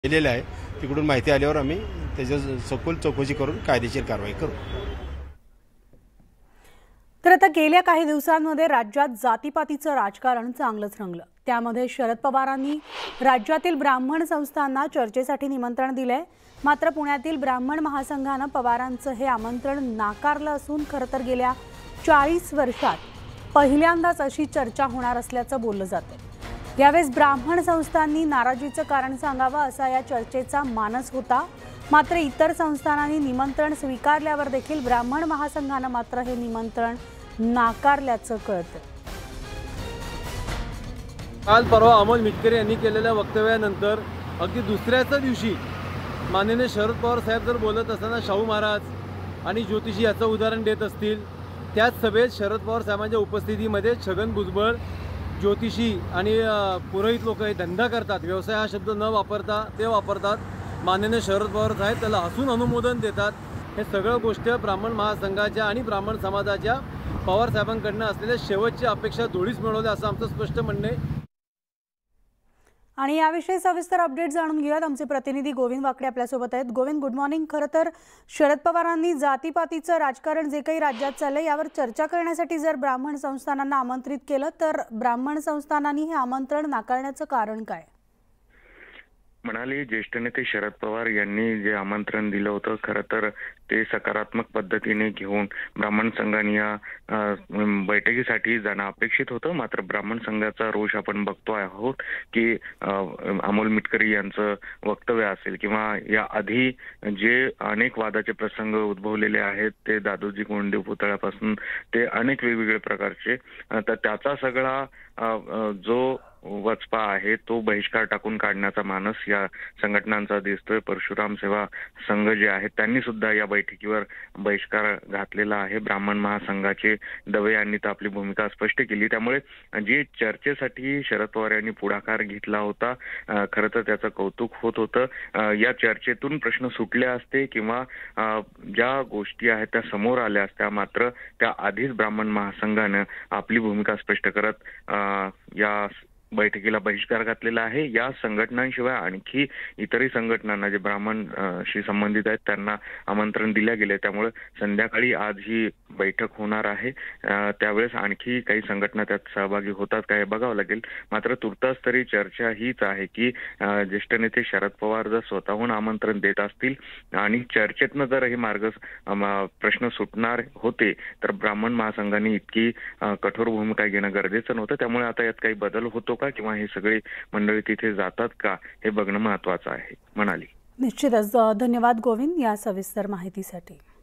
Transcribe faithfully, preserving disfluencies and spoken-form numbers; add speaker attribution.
Speaker 1: केलेलं आहे। तिकडून माहिती आल्यावर आम्ही त्याच्या सखोल चौकशी करून कायदेशीर कारवाई करू।
Speaker 2: तर आता गेल्या काही दिवसांमध्ये राज्यात जातीपातीचं राजकारण चांगलंच रंगलं। त्यामध्ये शरद पवारांनी राज्यातील ब्राह्मण संस्थांना चर्चेसाठी निमंत्रण दिले। मात्र पुण्यातील ब्राह्मण महासंघाने पवारांचं हे आमंत्रण नाकारलं असून खरं तर गेल्या चाळीस वर्षात पहिल्यांदाच अशी चर्चा होणार असल्याचं बोललं जातं। यावेळेस ब्राह्मण संस्थांनी नाराजीचं कारण सांगावं असा या चर्चेचा मानस होता। मात्र इतर संस्थानांनी निमंत्रण स्वीकारल्यावर देखील ब्राह्मण महासंघाने मात्र हे निमंत्रण नाकारल्याचं कळतं।
Speaker 3: काल परवा अमोल मिटकरी यांनी केलेल्या वक्तव्यानंतर अगदी दुसऱ्याच दिवशी माननीय शरद पवार साहेब जर बोलत असताना शाहू महाराज आणि ज्योतिषी याचं उदाहरण देत असतील, त्याच सभेत शरद पवार साहेबांच्या उपस्थितीमध्ये छगन भुजबळ, ज्योतिषी आणि पुरोहित लोक हे धंदा करतात, व्यवसाय हा शब्द न वापरता ते वापरतात। माननीय शरद पवार साहेब त्याला हसून अनुमोदन देतात। हे सगळं गोष्ट ब्राह्मण महासंघाच्या आणि ब्राह्मण समाजाच्या पवार साहेबांकडून असलेल्या शेवटची अपेक्षा धुळीस मिळवल्या असं आमचं स्पष्ट म्हणणं आहे।
Speaker 2: आणि याविषयी सविस्तर अपडेट जाणून घेऊयात। आमचे प्रतिनिधी गोविंद वाकडे आपल्यासोबत आहेत। Govind, good morning. खरं तर शरद पवारांनी जातीपातीचं राजकारण जे काही राज्यात चाललंय यावर चर्चा करण्यासाठी जर ब्राह्मण संस्थानांना आमंत्रित केलं, तर ब्राह्मण संस्थानांनी हे आमंत्रण नाकारण्याचं कारण काय?
Speaker 4: म्हणाले ज्येष्ठ नेते शरद पवार यांनी जे आमंत्रण दिलं होतं खरं तर ते सकारात्मक पद्धतीने घेऊन ब्राह्मण संघाने या बैठकीसाठी जाणं अपेक्षित होतं। मात्र ब्राह्मण संघाचा रोष आपण बघतो आहोत की अमोल मिटकरी यांचं वक्तव्य असेल किंवा या आधी जे अनेक वादाचे प्रसंग उद्भवलेले आहेत, ते दादोजी कोंडदेव पुतळ्यापासून ते अनेक वेगवेगळे प्रकारचे, तर त्याचा सगळा जो वचपा आहे तो बहिष्कार टाकून काढण्याचा मानस या संघटनांचा दिसतोय। परशुराम सेवा संघ जे आहेत त्यांनी सुद्धा या बैठकीवर बहिष्कार घातलेला आहे। ब्राह्मण महासंघाचे दवे यांनी तर आपली भूमिका स्पष्ट केली। त्यामुळे जी चर्चेसाठी शरद पवार यांनी पुढाकार घेतला होता, खरं तर त्याचं कौतुक होत होतं। या चर्चेतून प्रश्न सुटले असते किंवा ज्या गोष्टी आहेत त्या समोर आल्या असत्या, मात्र त्या आधीच ब्राह्मण महासंघानं आपली भूमिका स्पष्ट करत या बैठकीला बहिष्कार घातलेला आहे। या संघटनांशिवाय आणखी इतरही संघटनांना जे ब्राह्मणशी संबंधित आहेत त्यांना आमंत्रण दिले गेले। त्यामुळे संध्याकाळी आज ही बैठक होणार आहे। त्यावेळेस आणखी काही संघटना त्यात सहभागी होतात का हे बघावं लागेल। मात्र तुर्तास तरी चर्चा हीच आहे की ज्येष्ठ नेते शरद पवार जर स्वतःहून आमंत्रण देत असतील आणि चर्चेतनं जर हे मार्ग प्रश्न सुटणार होते, तर ब्राह्मण महासंघाने इतकी कठोर भूमिका घेणं गरजेचं नव्हतं। त्यामुळे आता यात काही बदल होतो का किंवा हे सगळे मंडळी तिथे जातात का हे बघणं महत्त्वाचं आहे, म्हणाली।
Speaker 2: निश्चितच। धन्यवाद गोविंद या सविस्तर माहितीसाठी।